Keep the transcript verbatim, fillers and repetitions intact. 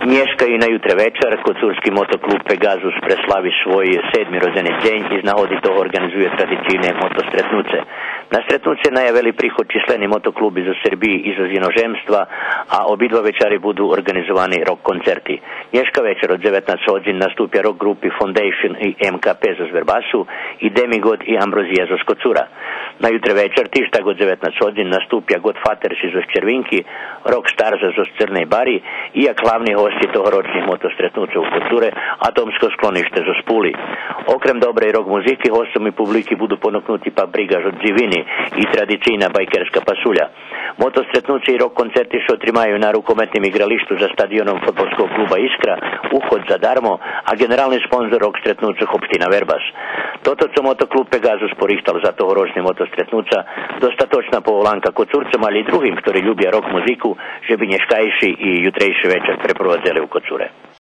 Nješka i na jutre večer Kocurski motoklub Pegazus preslavi svoj sedmi rođeni dень i znahodito organizuje tradicijne motostretnuce. Na stretnuce najavili prihod čisleni motoklub iz Srbiji iz inozemstva, a obidva večeri budu organizovani rock koncerti. Nješka večer od devetnaest hodin nastupja rock grupi Foundation i M K P za Zverbasu i Demigod i Ambrozija za Kocura. Na jutre večer tištag od devetnaest hodin nastupja Godfathers iz Červinki, Rock Stars za Crne Bari i jak glavni hosti tohoročnih motostretnuca u Kocure, atomsko sklonište za Spuli. Okrem dobre i rock muziki, hostom i publiki budu ponuknuti pa brigaž od Dzivini i tradicijna bajkerska pasulja. Motostretnuci i rock koncerti se otrimaju na rukometnim igralištu za stadionom fudbalskog kluba Iskra, uhod za darmo, a generalni sponzor rock stretnuca opština Verbas. Toto co motoklub Pegazus porihtal za tohoročni motostretnuca, dostatočna povolanka Kocurcom, ali i drugim, ktorí ľubia rock muziku, že by nješkajši i jutrejši večer preprovadzeli u Kocure.